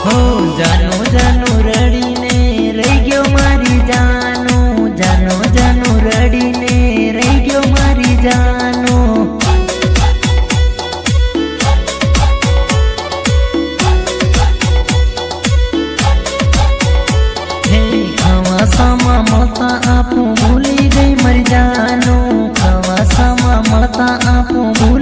हो जानो जानो रड़ी ने रही गयो मारी जानो, जानो जानो रड़ी ने रही गयो मारी जानो। हे खवा सामा मता आपू भूली गई मर जानो, खवा सामा मता आपू